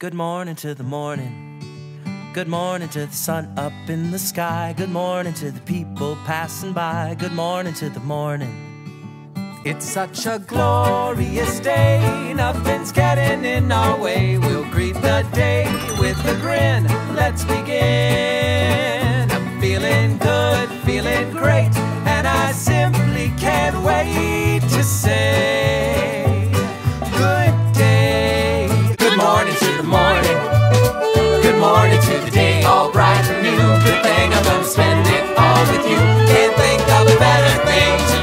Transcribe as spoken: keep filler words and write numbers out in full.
Good morning to the morning. Good morning to the sun up in the sky. Good morning to the people passing by. Good morning to the morning. It's such a glorious day. Nothing's getting in our way. We'll greet the day with a grin. Let's begin. I'm feeling good, feeling great, and I simply can't wait to say good day. Good morning to the morning. Good morning to the day, all bright and new. Good thing I'm gonna spend it all with you. Can't think of a better thing to